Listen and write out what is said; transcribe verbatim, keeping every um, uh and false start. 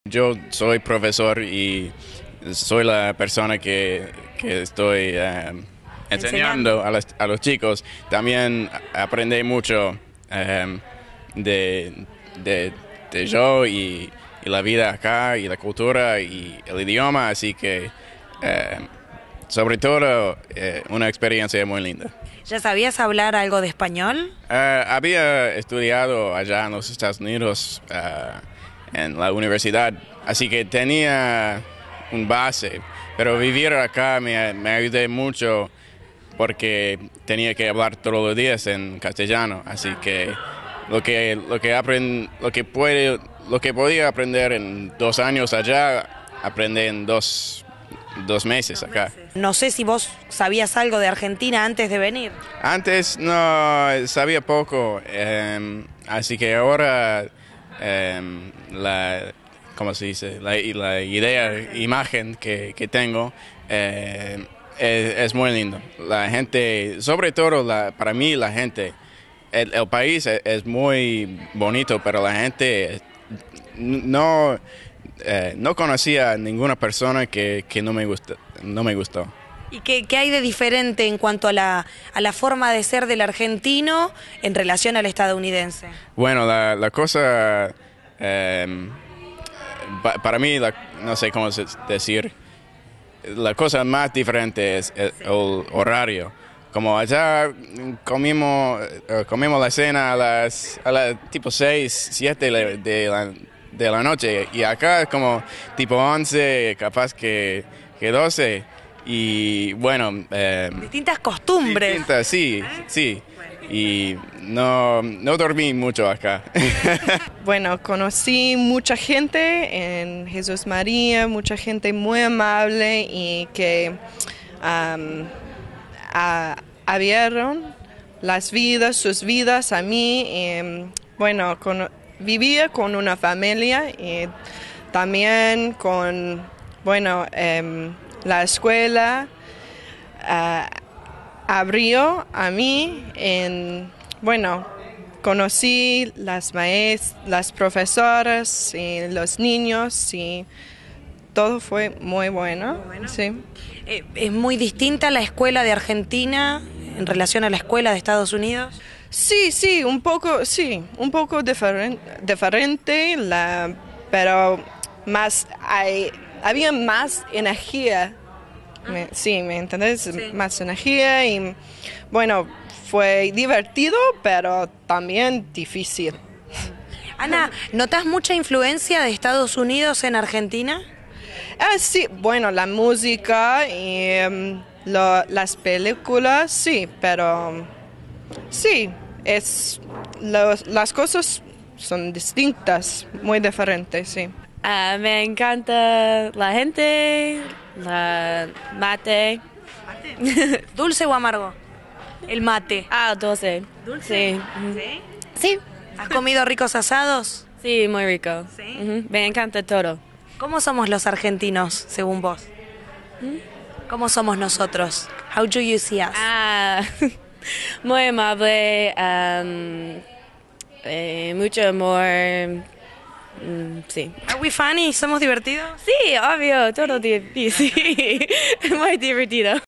Yo soy profesor y soy la persona que, que estoy eh, enseñando a, las- a los chicos. También aprendí mucho eh, de, de- de yo y, y la vida acá y la cultura y el idioma, así que eh, sobre todo eh, una experiencia muy linda. ¿Ya sabías hablar algo de español? Eh, había estudiado allá en los Estados Unidos eh, en la universidad, así que tenía un base, pero vivir acá me, me ayudó mucho porque tenía que hablar todos los días en castellano, así que lo que lo que aprend, lo que puede lo que podía aprender en dos años allá aprendí en dos dos meses acá. No sé si vos sabías algo de Argentina antes de venir. Antes no sabía poco, eh, así que ahora eh, la, ¿cómo se dice? La, la idea, imagen que, que tengo eh, es, es muy lindo. La gente, sobre todo la, para mí la gente, el, el país es, es muy bonito, pero la gente no, eh, no conocía a ninguna persona que, que no me gusta, no me gustó. ¿Y qué, qué hay de diferente en cuanto a la, a la forma de ser del argentino en relación al estadounidense? Bueno, la, la cosa, eh, pa- para mí, la- no sé cómo se- decir, la cosa más diferente es el, el horario. Como allá comimos, eh, comimos la cena a las, a las tipo seis, siete de de la, de la noche y acá es como tipo once, capaz que, que doce. Y bueno, eh, Distintas costumbres. distintas, sí, sí. Y no, no dormí mucho acá. Bueno, conocí mucha gente en Jesús María, mucha gente muy amable y que am, a- abrieron las vidas, sus vidas a mí. Y, bueno, cono- vivía con una familia y también con, bueno, em, la escuela. ah, Abrió a mí en, bueno, conocí las maest las profesoras y los niños y todo fue muy bueno. Sí. Eh, ¿Es muy distinta la escuela de Argentina en relación a la escuela de Estados Unidos? Sí, sí, un poco, sí, un poco diferen- diferente, la, pero más, hay, había más energía. Me- sí, ¿me entendés? Sí. Más energía y bueno, fue divertido, pero también difícil. Ana, ¿notas mucha influencia de Estados Unidos en Argentina? Ah, sí, bueno, la música y em, lo- las películas, sí, pero sí, es los- las cosas son distintas, muy diferentes, sí. Ah, me encanta la gente, la mate. ¿Dulce o amargo? El mate. Ah, dulce. ¿Dulce? Sí. ujú. ¿Sí? Sí. ¿Has comido ricos asados? Sí, muy rico. Sí. Ujú, me encanta todo. ¿Cómo somos los argentinos, según vos? ¿Cómo somos nosotros? How do you see us? Ah, muy amable, am, eh, mucho amor. mm, sí. Are we funny? ¿Somos divertidos? Sí, obvio, todo divertido. Sí, muy divertido.